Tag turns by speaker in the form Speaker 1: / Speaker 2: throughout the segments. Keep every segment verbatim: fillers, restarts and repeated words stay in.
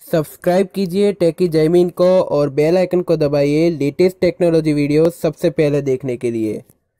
Speaker 1: Subscribe कीजिए टेकी जयमीन को और बेल आइकन को दबाइए लेटेस्ट टेक्नोलॉजी वीडियो सबसे पहले देखने के लिए।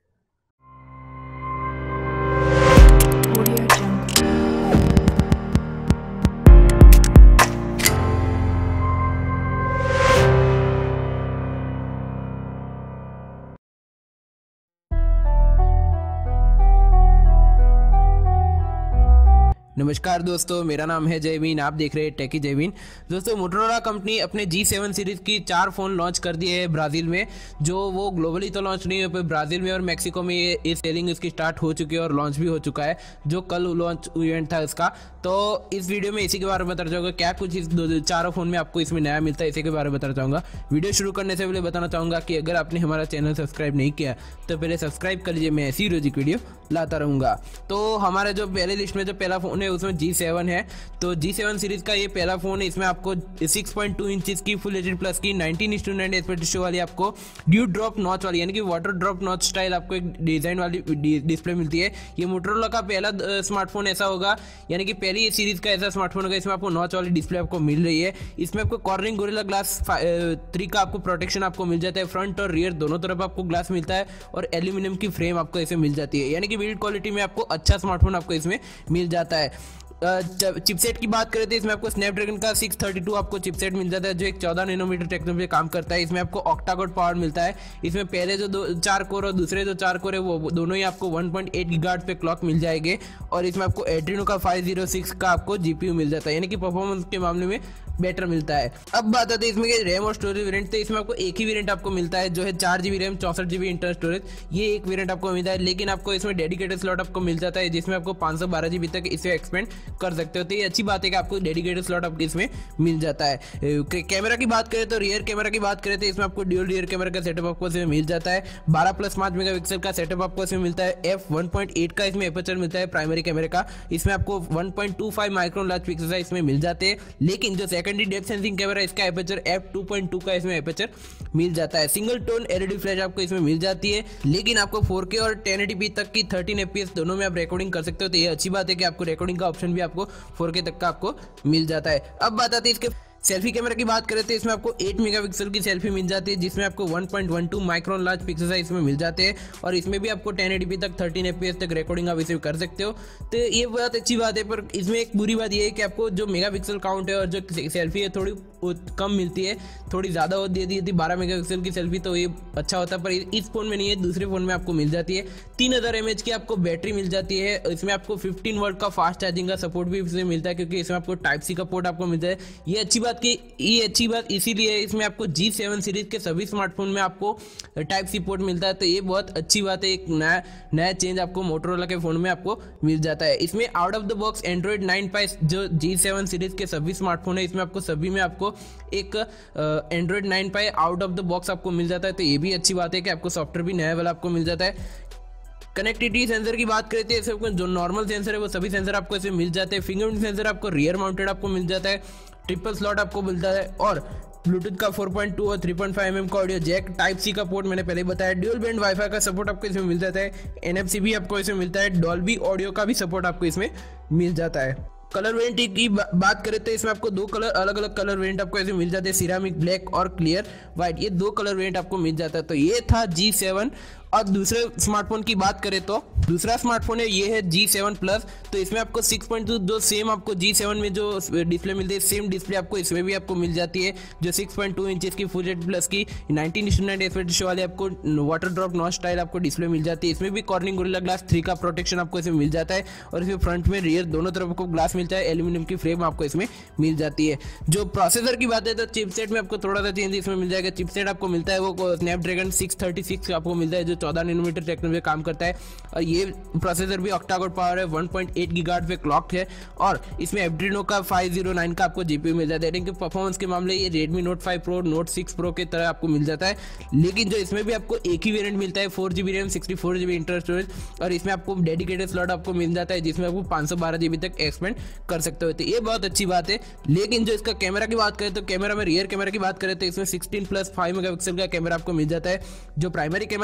Speaker 1: नमस्कार दोस्तों, मेरा नाम है जयमीन, आप देख रहे हैं टेकी जयमीन। दोस्तों, मोटोरोला कंपनी अपने जी सेवन सीरीज की चार फ़ोन लॉन्च कर दिए हैं ब्राज़ील में। जो वो ग्लोबली तो लॉन्च नहीं हुए, ब्राज़ील में और मैक्सिको में ये ये सेलिंग इसकी स्टार्ट हो चुकी है और लॉन्च भी हो चुका है, जो कल लॉन्च इवेंट था इसका। तो इस वीडियो में इसी के बारे में बताना चाहूँगा, क्या कुछ इस दो चारों फ़ोन में आपको इसमें नया मिलता है, इसी के बारे में बताना चाहूँगा। वीडियो शुरू करने से पहले बताना चाहूँगा कि अगर आपने हमारा चैनल सब्सक्राइब नहीं किया तो पहले सब्सक्राइब कर लीजिए, मैं ऐसी रोजी वीडियो लाता रहूँगा। तो हमारे जो पहले लिस्ट में जो पहला फ़ोन है उसमें जी सेवन है। तो जी सेवन सीरीज का ये पहला फोन है। इसमें आपको सिक्स पॉइंट टू इंचेस की फुल एचडी प्लस की nineteen is to nine aspect ratio वाली आपको ड्यू ड्रॉप नॉच वाली यानी कि वाटर ड्रॉप नॉच स्टाइल आपको एक डिजाइन वाली डिस्प्ले मिलती है। ये मोटोरोला का पहला स्मार्टफोन ऐसा होगा, यानी कि पहली ये सीरीज का ऐसा स्मार्टफोन होगा इसमें आपको नॉच वाली डिस्प्ले आपको मिल रही है। इसमें आपको कॉर्निंग गोरिल्ला ग्लास थ्री का आपको प्रोटेक्शन आपको मिल जाता है। फ्रंट और रियर दोनों तरफ आपको ग्लास मिलता है और एल्यूमिनियम की फ्रेम आपको इसमें मिल जाती है, यानी कि बिल्ड क्वालिटी में आपको अच्छा स्मार्टफोन आपको इसमें मिल जाता है। चिपसेट की बात करें तो इसमें आपको स्नैपड्रैगन का सिक्स थर्टी टू आपको चिपसेट मिल जाता है, जो एक चौदह नैनोमीटर टेक्नोलॉजी काम करता है। इसमें आपको ऑक्टा-कोर पावर मिलता है। इसमें पहले जो दो चार कोर और दूसरे जो चार कोर है वो दोनों ही आपको वन पॉइंट एट गीगाहर्ट्ज पे क्लॉक मिल जाएंगे। और इसमें आपको एड्रीनो का फाइव ज़ीरो सिक्स का आपको जीपीयू मिल जाता है, यानी कि परफॉर्मेंस के मामले में बेटर मिलता है। अब बात आती है इसमें रैम और स्टोरेज वेरिएंट। तो इसमें आपको एक ही वेरिएंट आपको मिलता है, जो है चार जीबी रैम चौसठ जीबी इंटरनल स्टोरेज। ये एक वेरिएंट आपको मिलता है, लेकिन आपको इसमें डेडिकेटेड स्लॉट आपको मिल जाता है, जिसमें आपको पाँच सौ बारह जीबी तक इसे एक्सपेंड कर सकते हो। तो ये अच्छी बात है कि आपको डेडिकेटेड स्लॉट आपको इसमें मिल जाता है। कैमरा की बात करें तो रियर कैमरा की बात करें तो इसमें आपको ड्यूल रियर कैमरा का सेटअप आपको इसमें मिल जाता है। बारह प्लस पाँच मेगा पिक्सल का सेटअप आपको इसमें मिलता है। एफ वन पॉइंट एट का इसमें एपर्चर मिलता है प्राइमरी कैमरे का। इसमें आपको one point two five micron large pixel इसमें मिल जाते हैं, लेकिन जो सेकेंडरी डेप्थ सेंसिंग इसका aperture F two point two का इसमें एपर्चर मिल जाता है। सिंगल टोन एलईडी फ्लैश आपको इसमें मिल जाती है, लेकिन आपको फोर के और टेन एटी पी तक की थर्टीन एफपीएस दोनों में आप रिकॉर्डिंग कर सकते हो। तो ये अच्छी बात है कि आपको रिकॉर्डिंग का ऑप्शन भी आपको फोर के तक का आपको मिल जाता है। अब बात आती है इसके सेल्फी कैमरा की बात करें तो इसमें आपको एट मेगापिक्सल की सेल्फी मिल जाती है, जिसमें आपको one point one two micron large pixel इसमें मिल जाते हैं। और इसमें भी आपको टेन एटी पी तक थर्टीन एफपीएस तक रिकॉर्डिंग आप इसे कर सकते हो। तो ये बहुत अच्छी बात है, पर इसमें एक बुरी बात ये है कि आपको जो मेगापिक्सल काउंट है और जो सेल्फी है थोड़ी कम मिलती है, थोड़ी ज़्यादा हो दे दी थी बारह मेगापिक्सल की सेल्फी, तो ये अच्छा होता है। पर इस फोन में नहीं है, दूसरे फोन में आपको मिल जाती है। तीन हज़ार एम एच की आपको बैटरी मिल जाती है। इसमें आपको फिफ्टीन वोल्ट का फास्ट चार्जिंग का सपोर्ट भी इसमें मिलता है, क्योंकि इसमें आपको टाइप सी का पोर्ट आपको मिलता है। ये अच्छी बात की ये अच्छी बात इसीलिए इसमें आपको जी सेवन सीरीज के सभी स्मार्टफोन में आपको टाइप सी पोर्ट मिलता है। तो ये बहुत अच्छी बात है, एक नया नया चेंज आपको मोटोरोला के फोन में आपको मिल जाता है। इसमें out of the box Android nine Pie जो जी सेवन सीरीज के सभी स्मार्टफोन है, इसमें आपको सभी में आपको एक Android nine Pie out of the box आपको मिल जाता है। तो ये भी अच्छी बात है कि आपको सॉफ्टवेयर भी नया वाला आपको मिल जाता है। कनेक्टिविटी सेंसर की बात करते हैं, जो नॉर्मल सेंसर है वो सभी सेंसर आपको इसमें मिल जाते हैं। फिंगरप्रिंट सेंसर आपको रियर माउंटेड आपको मिल जाता है। ट्रिपल स्लॉट आपको मिलता है और ब्लूटूथ का फोर पॉइंट टू और three point five M M का ऑडियो जैक, टाइप सी का पोर्ट मैंने पहले बताया। ड्यूल बैंड वाईफाई का सपोर्ट आपको इसमें मिल जाता है। एनएफसी भी आपको इसमें मिलता है। डॉल्बी ऑडियो का भी सपोर्ट आपको इसमें मिल जाता है। कलर वेरिएंट की बात करें तो इसमें आपको दो कलर अलग अलग कलर वेरिएंट आपको ऐसे मिल जाते हैं, सिरामिक ब्लैक और क्लियर व्हाइट। ये दो कलर वेरिएंट आपको मिल जाता है। तो ये था जी सेवन। और दूसरे स्मार्टफोन की बात करें तो दूसरा स्मार्टफोन है ये है जी सेवन प्लस। तो इसमें आपको सिक्स पॉइंट टू जो सेम आपको जी सेवन में जो डिस्प्ले मिलती है, सेम डिस्प्ले आपको इसमें भी आपको मिल जाती है, जो सिक्स पॉइंट टू इंचेस की फुल एचडी प्लस की nineteen is to nine aspect ratio वाली आपको वाटर ड्रॉप नॉच स्टाइल आपको डिस्प्ले मिल जाती है। इसमें भी कॉर्निंग गोरिल्ला ग्लास थ्री का प्रोटेक्शन आपको इसमें मिल जाता है। और इसमें फ्रंट में रियर दोनों तरफ आपको ग्लास मिलता है। एल्यूमिनियम की फ्रेम आपको इसमें मिल जाती है। जो प्रोसेसर की बात है तो चिपसेट में आपको थोड़ा सा चेंज इसमें मिल जाएगा। चिपसेट आपको मिलता है वो स्नैपड्रैगन सिक्स थर्टी सिक्स आपको मिलता है, जो चौदह नैनोमीटर टेक्नोलॉजी काम करता है। और ये प्रोसेसर भी ऑक्टा-कोर पावर है, वन पॉइंट एट गीगाहर्ट्ज पे क्लॉक है। और इसमें एड्रीनो का फाइव ज़ीरो नाइन का आपको जीपीयू मिल जाता है। लेकिन परफॉर्मेंस के मामले ये Redmi Note five Pro Note six Pro के तरह आपको मिल जाता है। लेकिन जो इसमें भी आपको एक ही वेरिएंट मिलता है, four GB RAM sixty four GB internal storage. और इसमें आपको डेडिकेटेड स्लॉट आपको मिल जाता है, जिसमें आपको पाँच सौ बारह जीबी तक एक्सपेंड कर सकते हो। तो ये बहुत अच्छी बात है। लेकिन जो इसका कैमरा की बात करें तो कैमरा में रियर कैमरा की बात करें तो इसमें सिक्सटीन प्लस फाइव मेगापिक्सल का कैमरा आपको मिल जाता है। जो प्राइमरी कैमरा इसका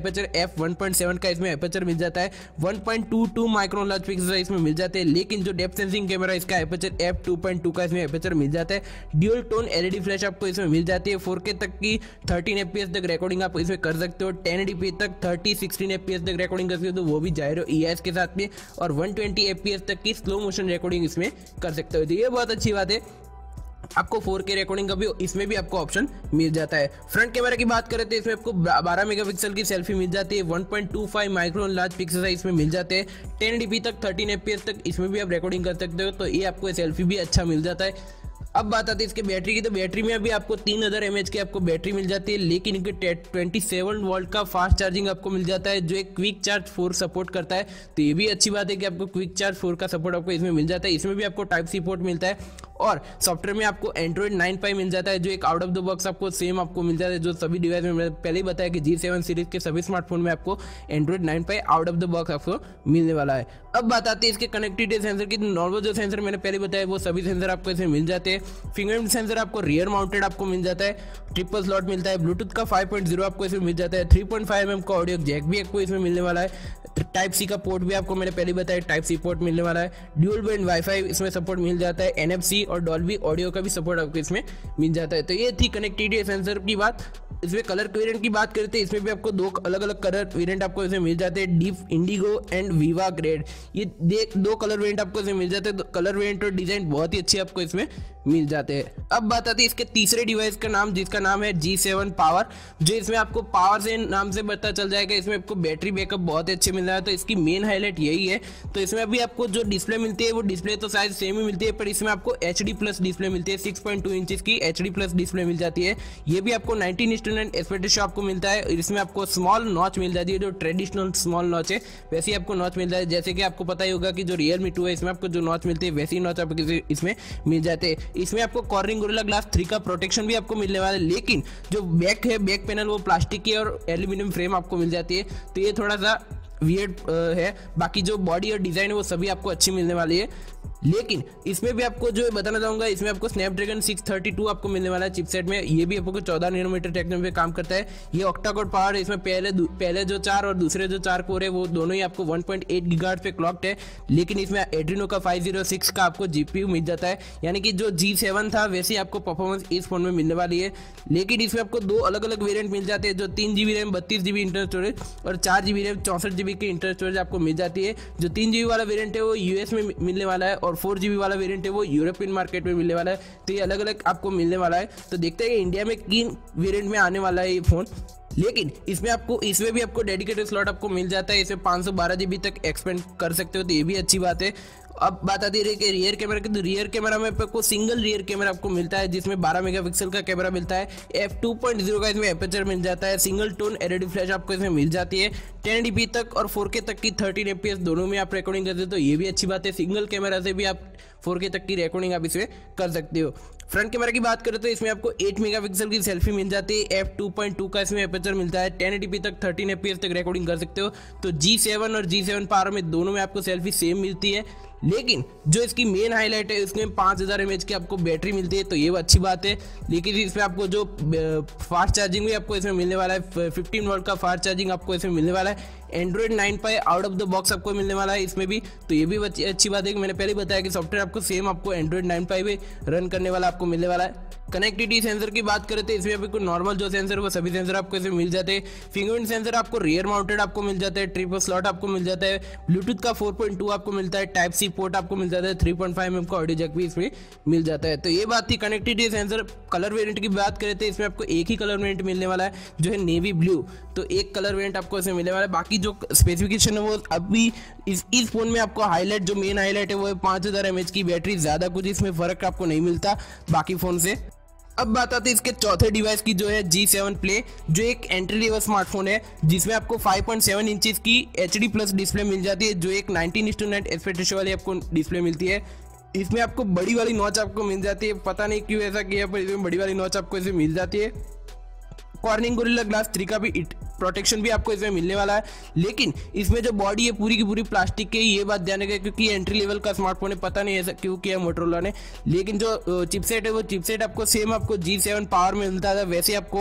Speaker 1: aperture F one point seven का इसमें एपर्चर मिल जाता है, one point two two micron large pixel इसमें मिल जाते हैं। लेकिन जो डेप्थ सेंसिंग कैमरा इसका aperture F two point two का इसमें एपर्चर मिल जाता है। ड्यूल टोन एलईडी फ्लैश आपको इसमें मिल जाती है। फोर के तक की थर्टीन एफपीएस तक रिकॉर्डिंग आप इसमें कर सकते हो। टेन एडीपी तक थर्टी सिक्सटीन एफपीएस तक रिकॉर्डिंग कर सकते हो, तो वो भी जायरो ईएस के साथ में, और वन ट्वेंटी एफपीएस तक की स्लो मोशन रिकॉर्डिंग इसमें कर सकते हो। तो ये बहुत अच्छी बात है। आपको फोर के रिकॉर्डिंग का भी इसमें भी आपको ऑप्शन मिल जाता है। फ्रंट कैमरा की बात करें तो इसमें आपको बारह मेगापिक्सल की सेल्फी मिल जाती है। One point two five micron large pixel इसमें मिल जाते हैं। टेन एडीपी तक थर्टीन एफपीएस तक इसमें भी आप रिकॉर्डिंग कर सकते हो, तो ये आपको सेल्फी भी अच्छा मिल जाता है। अब बात आती है इसके बैटरी की, तो बैटरी में अभी आपको तीन हज़ार एमएच की आपको बैटरी मिल जाती है। लेकिन इनके ट्वेंटी सेवन वोल्ट का फास्ट चार्जिंग आपको मिल जाता है, जो एक क्विक चार्ज फोर सपोर्ट करता है। तो ये भी अच्छी बात है कि आपको क्विक चार्ज फोर का सपोर्ट आपको इसमें मिल जाता है। इसमें भी आपको टाइप सी पोर्ट मिलता है, और सॉफ्टवेयर में आपको एंड्रॉइड नाइन पाई मिल जाता है, जो एक आउट ऑफ द बॉक्स आपको सेम आपको मिल जाता है जो सभी डिवाइस में। मैंने पहले ही बताया कि जी सेवन सीरीज के सभी स्मार्टफोन में आपको Android nine Pie out of the box आपको मिलने वाला है। अब बात आती है इसके कनेक्टिविटी सेंसर की। नॉर्मल जो सेंसर मैंने पहले बताया वो सभी सेंसर आपको इसमें मिल जाते हैं। फिंगरप्रिंट सेंसर आपको रियर माउंटेड आपको मिल जाता है। ट्रिपल स्लॉट मिलता है। ब्लूटूथ का फाइव पॉइंट ज़ीरो आपको इसमें मिल जाता है। थ्री पॉइंट फाइव एम का ऑडियो जैक भी आपको इसमें मिलने वाला है। टाइप सी का पोर्ट भी आपको मैंने पहले बताया, टाइप सी पोर्ट मिलने वाला है। ड्यूल बैंड वाईफाई इसमें सपोर्ट मिल जाता है। एनएफसी और डॉल्बी ऑडियो का भी सपोर्ट आपको इसमें मिल जाता है। तो ये थी कनेक्टिविटी सेंसर की बात। इसमें कलर वेरिएंट की बात करते हैं, इसमें भी आपको दो अलग अलग कलर वेरिएंट आपको इसमें मिल जाते हैं, deep indigo and viva grade. ये दो कलर वेरिएंट आपको इसमें मिल जाते हैं। तो कलर वेरिएंट और डिजाइन बहुत ही अच्छे आपको इसमें मिल जाते हैं। अब बात आती है इसके तीसरे डिवाइस का नाम, जिसका नाम है जी सेवन पावर, जो इसमें आपको पावर से नाम से पता चल जाएगा। इसमें आपको बैटरी बैकअप बहुत ही अच्छे मिल रहा है, तो इसकी मेन हाईलाइट यही है। तो इसमें अभी आपको जो डिस्प्ले मिलती है वो डिस्प्ले तो शायद सेम ही मिलती है, पर इसमें आपको एच डी प्लस डिस्प्ले मिलती है। सिक्स पॉइंट टू इंच की एच डी प्लस डिस्प्ले मिल जाती है। ये भी आपको nineteen is to nine aspect ratio आपको मिलता है। इसमें आपको स्मॉल नॉच मिल जाती है, जो ट्रेडिशनल स्मॉल नॉच है वैसे ही आपको नॉच मिलता है। जैसे कि आपको पता ही होगा कि जो रियलमी टू है इसमें आपको जो नॉच मिलती है वैसी नॉच आपको इसमें मिल जाते हैं। इसमें आपको कॉर्निंग गोरिल्ला ग्लास थ्री का प्रोटेक्शन भी आपको मिलने वाला है। लेकिन जो बैक है, बैक पैनल वो प्लास्टिक की और एल्यूमिनियम फ्रेम आपको मिल जाती है, तो ये थोड़ा सा वियर्ड है। बाकी जो बॉडी और डिजाइन है वो सभी आपको अच्छी मिलने वाली है। लेकिन इसमें भी आपको जो बताना चाहूंगा, इसमें आपको स्नैपड्रैगन सिक्स थर्टी टू आपको मिलने वाला है चिपसेट में। ये भी आपको चौदह नैनोमीटर टेक्नोलॉजी पे काम करता है। ये ऑक्टा कोर पावर है। इसमें पहले पहले जो चार और दूसरे जो चार कोर है वो दोनों ही आपको वन पॉइंट एट गीगाहर्ट्ज पे क्लॉक्ड है। लेकिन इसमें एड्रीनो का फाइव ज़ीरो सिक्स का आपको जीपीयू मिल जाता है, यानी कि जो जी सेवन था वैसे आपको परफॉर्मेंस इस फोन में मिलने वाली है। लेकिन इसमें आपको दो अलग अलग वेरियंट मिल जाते हैं, जो तीन जीबी रैम बत्तीस जीबी इंटरनल स्टोरेज और चार जीबी रैम चौंसठ जीबी की इंटरनल स्टोरेज आपको मिल जाती है। जो तीन जीबी वाला वेरियंट है वो यूएस में मिलने वाला है, और फोर जीबी वाला है वो यूरोपियन मार्केट में मिलने वाला है। तो ये अलग अलग आपको मिलने वाला है। तो देखते हैं कि इंडिया में किन वेरिएंट में आने वाला है ये फोन। लेकिन इसमें आपको इसमें भी आपको डेडिकेटेड स्लॉट आपको मिल जाता है। इसमें पाँच सौ बारह जीबी तक एक्सपेंड कर सकते हो, तो ये भी अच्छी बात है। अब बात आती है कि रियर कैमरा की, तो रियर कैमरा में आपको सिंगल रियर कैमरा आपको मिलता है, जिसमें बारह मेगापिक्सल का कैमरा मिलता है। एफ टू पॉइंट ज़ीरो का इसमें एपर्चर मिल जाता है। सिंगल टोन एलईडी फ्लैश आपको इसमें मिल जाती है। टेन एडीपी तक और फोर के तक की थर्टीन एफपीएस दोनों में आप रिकॉर्डिंग करते हो, तो ये भी अच्छी बात है। सिंगल कैमरा से भी आप फोर के तक की रिकॉर्डिंग आप इसमें कर सकते हो। फ्रंट कैमरा की बात करें तो इसमें आपको एट मेगापिक्सल की सेल्फी मिल जाती है। एफ टू पॉइंट टू का इसमें एपर्चर मिलता है। टेन एडीपी तक थर्टीन एफपीएस तक रिकॉर्डिंग कर सकते हो। तो जी सेवन और जी सेवन पावर में दोनों में आपको सेल्फी सेम मिलती है। लेकिन जो इसकी मेन हाईलाइट है, इसमें पाँच हज़ार एमएच की आपको बैटरी मिलती है, तो ये अच्छी बात है। लेकिन इसमें आपको जो फास्ट चार्जिंग भी आपको इसमें मिलने वाला है, फिफ्टीन वोल्ट का फास्ट चार्जिंग आपको इसमें मिलने वाला है। Android nine Pie out of the box आपको मिलने वाला है इसमें भी, तो ये भी अच्छी बात है कि मैंने पहले बताया कि सॉफ्टवेयर आपको सेम आपको एंड्रॉइड नाइन पाई पे रन करने वाला आपको मिलने वाला है। कनेक्टिविटी सेंसर की बात करें तो इसमें आपको नॉर्मल जो सेंसर वो सभी सेंसर आपको इसमें मिल जाते हैं। फिंगरप्रिंट सेंसर आपको रियर माउंटेड आपको मिल जाता है। ट्रिपल स्लॉट आपको मिल जाता है। ब्लूटूथ का फोर पॉइंट टू आपको मिलता है। टाइप सी पोर्ट आपको मिल जाता है। थ्री पॉइंट फाइव एम का ऑडियो जैक भी इसमें मिल जाता है। तो ये बात थी कनेक्टिविटी सेंसर। कलर वेरिएंट की बात करें तो इसमें आपको एक ही कलर वेरिएंट मिलने वाला है, जो है नेवी ब्लू। तो एक कलर वेरिएंट आपको इसमें मिलने वाला है। बाकी जो स्पेसिफिकेशन है वो अभी इस इस फोन में आपको हाईलाइट जो मेन हाईलाइट है वो है पाँच हज़ार एमएच की बैटरी। ज़्यादा कुछ इसमें फर्क आपको नहीं मिलता बाकी फोन से। अब बात आती है इसके चौथे डिवाइस की, जो है जी सेवन प्ले, जो एक एंट्री लेवल स्मार्टफोन है, जिसमें आपको फाइव पॉइंट सेवन इंचेस की एच डी प्लस डिस्प्ले मिल जाती है, जो एक nineteen is to nine aspect ratio वाली आपको डिस्प्ले मिलती है। इसमें आपको बड़ी वाली नॉच आपको मिल जाती है, पता नहीं क्यों ऐसा किया, पर इसमें बड़ी वाली नॉच आपको इसमें मिल जाती है। कॉर्निंग गोरिल्ला ग्लास थ्री का भी प्रोटेक्शन भी आपको इसमें मिलने वाला है। लेकिन इसमें जो बॉडी है पूरी की पूरी प्लास्टिक की, ये बात ध्यान रखें क्योंकि एंट्री लेवल का स्मार्टफोन है, पता नहीं ऐसा क्यों किया मोटरोला ने। लेकिन जो चिपसेट है वो चिपसेट आपको सेम आपको जी सेवन पावर में मिलता था, वैसे आपको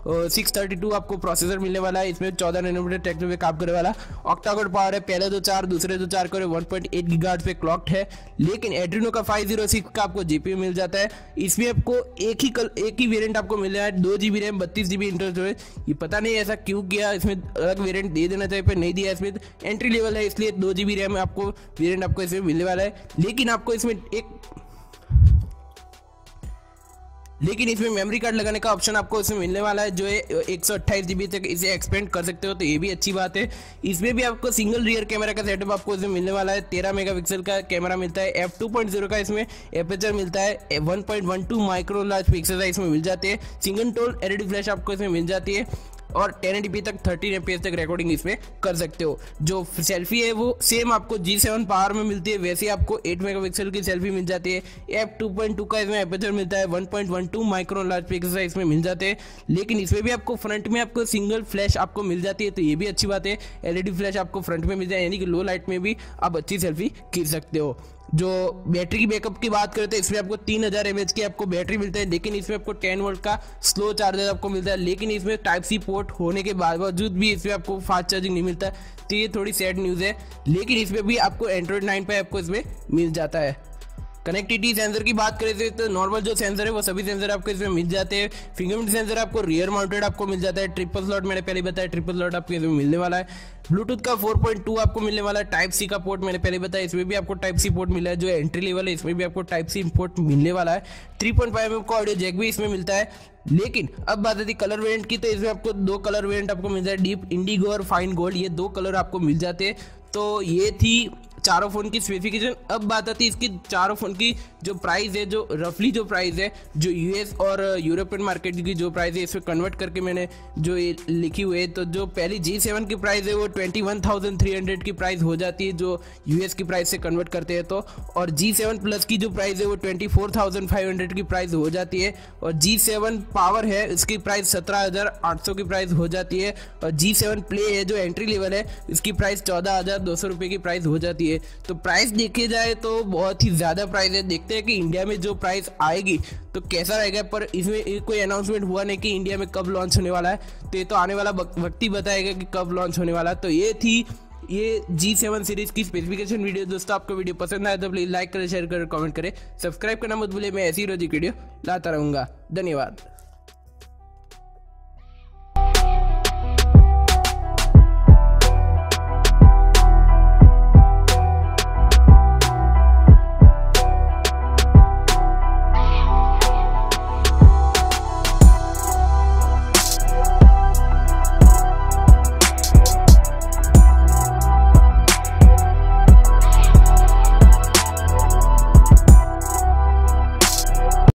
Speaker 1: सिक्स थर्टी टू आपको प्रोसेसर मिलने वाला है। इसमें चौदह नैनोमीटर टेक्नो पे काम करने वाला ऑक्टा कोर पावर है। पहले दो चार दूसरे दो चार core one point eight gigahertz पे क्लॉक्ड है। लेकिन एड्रीनो का फाइव जीरो सिक्स का आपको जीपीयू मिल जाता है। इसमें आपको एक ही कल एक ही वेरिएंट आपको मिल रहा है, दो जीबी रैम बत्तीस जीबी इंटरनल स्टोरेज। ये पता नहीं ऐसा क्यों किया, इसमें अलग वेरिएंट दे देना चाहिए, पर नहीं दिया। इसमें एंट्री लेवल है इसलिए दो जीबी रैम आपको वेरिएंट आपको इसमें मिलने वाला है। लेकिन आपको इसमें एक लेकिन इसमें मेमोरी कार्ड लगाने का ऑप्शन आपको इसमें मिलने वाला है, जो है एक सौ अट्ठाईस जीबी तक इसे एक्सपेंड कर सकते हो, तो ये भी अच्छी बात है। इसमें भी आपको सिंगल रियर कैमरा का सेटअप आपको इसमें मिलने वाला है। तेरह मेगापिक्सल का कैमरा मिलता है। एफ टू पॉइंट जीरो का इसमें एपर्चर मिलता है। One point one two micro large pixel इसमें मिल जाते हैं। सिंगल टोन एलईडी फ्लैश आपको इसमें मिल जाती है और टेन एटी पी तक थर्टीन एफपीएस तक रिकॉर्डिंग इसमें कर सकते हो। जो सेल्फी है वो सेम आपको जी सेवन पावर में मिलती है, वैसे आपको एट मेगापिक्सल की सेल्फी मिल जाती है। एफ टू पॉइंट टू का इसमें एपर्चर मिलता है। One point one two micron large pixel इसमें मिल जाते हैं। लेकिन इसमें भी आपको फ्रंट में आपको सिंगल फ्लैश आपको मिल जाती है, तो ये भी अच्छी बात है। एलईडी फ्लैश आपको फ्रंट में मिल जाए, यानी कि लो लाइट में भी आप अच्छी सेल्फी खींच सकते हो। जो बैटरी की बैकअप की बात करते हैं, इसमें आपको तीन हज़ार एमएच की आपको बैटरी मिलता है। लेकिन इसमें आपको टेन वोल्ट का स्लो चार्जर आपको मिलता है। लेकिन इसमें टाइप सी पोर्ट होने के बावजूद भी इसमें आपको फास्ट चार्जिंग नहीं मिलता, तो ये थोड़ी सैड न्यूज़ है। लेकिन इसमें भी आपको एंड्रॉइड नाइन पे आपको इसमें मिल जाता है। कनेक्टिविटी सेंसर की बात करें तो नॉर्मल जो सेंसर है वो सभी सेंसर आपको इसमें मिल जाते हैं। फिंगरप्रिंट सेंसर आपको रियर माउंटेड आपको मिल जाता है। ट्रिपल स्लॉट मैंने पहले बताया, ट्रिपल स्लॉट आपको इसमें मिलने वाला है। ब्लूटूथ का फोर पॉइंट टू आपको मिलने वाला है। टाइप सी का पोर्ट मैंने पहले बताया, इसमें भी आपको टाइप सी पोर्ट मिला है। जो एंट्री लेवल है इसमें भी आपको टाइप सी पोर्ट मिलने वाला है। थ्री पॉइंट फाइव एम का ऑडियो जैक भी इसमें मिलता है। लेकिन अब बात आती कलर वेरिएंट की, तो इसमें आपको दो कलर वेरिएंट आपको मिल जाए, डीप इंडिगो और फाइन गोल्ड, ये दो कलर आपको मिल जाते हैं। तो ये थी चारों फोन की स्पेसिफिकेशन। अब बात आती है इसकी चारों फोन की जो प्राइस है, जो रफली जो प्राइस है, जो यूएस और यूरोपियन मार्केट की जो प्राइस है, इसमें कन्वर्ट करके मैंने जो ये लिखी हुई है। तो जो पहली जी सेवन की प्राइस है वो twenty one thousand three hundred की प्राइस हो जाती है, जो यूएस की प्राइस से कन्वर्ट करते हैं तो। और जी सेवन प्लस की जो प्राइस है वो twenty four thousand five hundred की प्राइस हो जाती है। और जी सेवन पावर है इसकी प्राइस सत्रह हज़ार आठ सौ की प्राइस हो जाती है। और जी सेवन प्ले है जो एंट्री लेवल है, इसकी प्राइस चौदह हज़ार दो सौ रुपये की प्राइस हो जाती है। तो प्राइस देखे जाए तो बहुत ही ज़्यादा प्राइस है। देखते हैं कि इंडिया में जो प्राइस आएगी तो कैसा रहेगा, पर इसमें कोई अनाउंसमेंट हुआ नहीं कि इंडिया में कब लॉन्च होने वाला है, तो ये तो आने वाला वक्त ही बताएगा कि कब लॉन्च होने वाला है। तो ये थी ये जी सेवन सीरीज की स्पेसिफिकेशन वीडियो। दोस्तों आपको वीडियो पसंद आया तो प्लीज़ लाइक करें, शेयर करें, कमेंट करें, सब्सक्राइब करना मत भूलिए। मैं ऐसी रोजी वीडियो लाता रहूँगा। धन्यवाद।